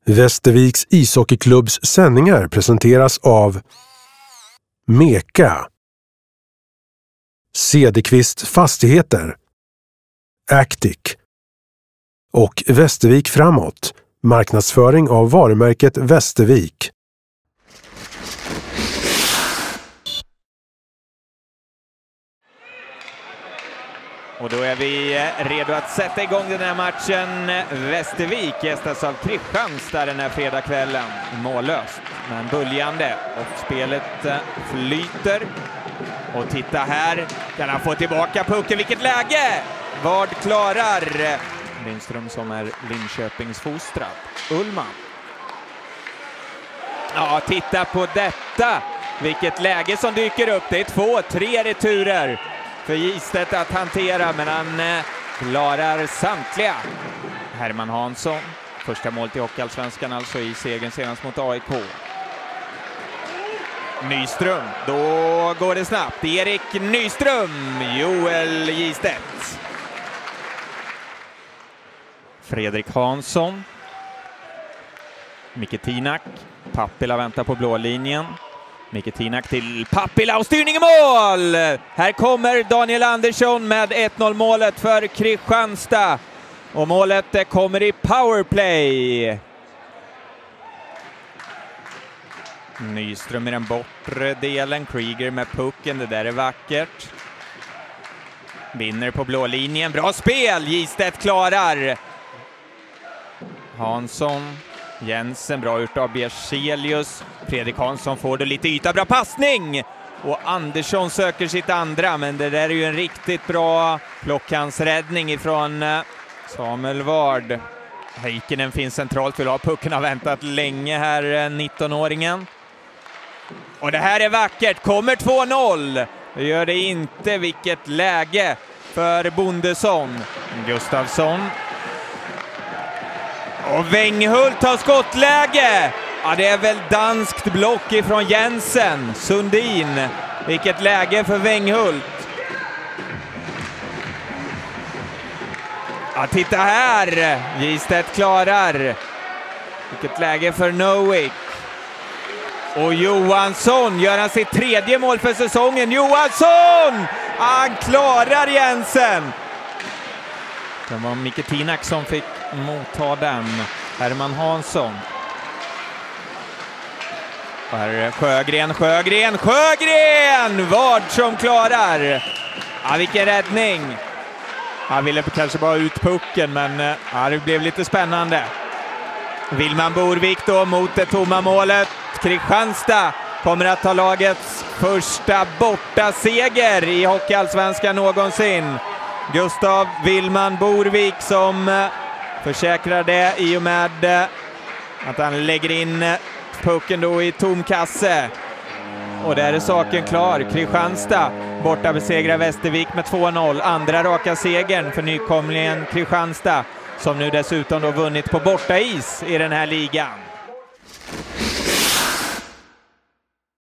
Västerviks ishockeyklubbs sändningar presenteras av Meka, Cederqvist Fastigheter, Actic och Västervik Framåt, marknadsföring av varumärket Västervik. Och då är vi redo att sätta igång den här matchen. Västervik gästas av Kristianstad den här fredagskvällen. Mållöst, men böljande. Och spelet flyter. Och titta här, kan han få tillbaka pucken. Vilket läge! Vad klarar Lindström som är Linköpings fostrad? Ullman. Ja, titta på detta. Vilket läge som dyker upp. Det är 2-3 returer för Gistet att hantera, men han klarar samtliga. Herman Hansson, första mål till Hockeyallsvenskan alltså i segern senast mot AIK. Nyström, då går det snabbt. Erik Nyström, Joel Gistet. Fredrik Hansson. Micke Tinak, Pappila väntar på blå linjen. Micke Tinak till Pappila och styrning i mål! Här kommer Daniel Andersson med 1-0 målet för Kristianstad. Och målet kommer i powerplay. Nyström i den bortre delen, Krieger med pucken, det där är vackert. Vinner på blå linjen, bra spel, Gistet klarar. Hansson. Jensen, bra ut av Bierselius. Fredrik Hansson får det lite yta, bra passning! Och Andersson söker sitt andra, men det där är ju en riktigt bra plockhandsräddning ifrån Samuel Ward. Heikkinen finns centralt, vill ha pucken, har väntat länge här, 19-åringen. Och det här är vackert, kommer 2-0. Det gör det inte, vilket läge för Bondesson. Gustafsson. Och Wenghult har skottläge. Ja, det är väl danskt block ifrån Jensen. Sundin. Vilket läge för Wenghult. Ja, titta här. Gistet klarar. Vilket läge för Nowick. Och Johansson gör han sitt tredje mål för säsongen. Johansson! Han klarar Jensen. Det var Micke Tinak som fick motta den. Herman Hansson. Och här är Sjögren! Vard som klarar. Ja, vilken räddning. Han ville kanske bara ut pucken, men ja, det blev lite spännande. Wilman Borvik då mot det tomma målet. Kristianstad kommer att ta lagets första borta seger i Hockeyallsvenskan någonsin. Gustav Wilman Borvik som försäkrar det i och med att han lägger in pucken då i tom kasse. Och där är saken klar. Kristianstad borta besegrar Västervik med 2-0. Andra raka segern för nykomlingen Kristianstad, som nu dessutom då vunnit på bortais i den här ligan.